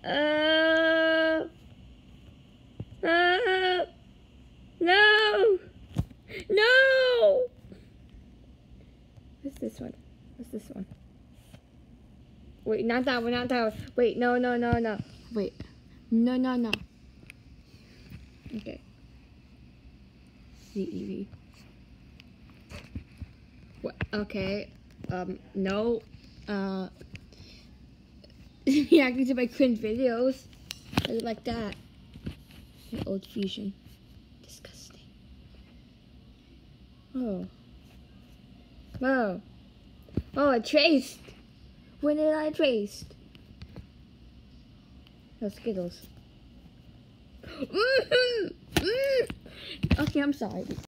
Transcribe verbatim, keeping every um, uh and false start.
Uh, uh, no, no. What's this one? What's this one? Wait, not that one, not that one. Wait, no, no, no, no. Wait, no, no, no. Okay. C E V. What? Okay. Um, no. Uh, reacting to my cringe videos. I look like that. My old fusion. Disgusting. Oh. Oh. Oh, I traced. When did I trace? No, Skittles. Okay, I'm sorry.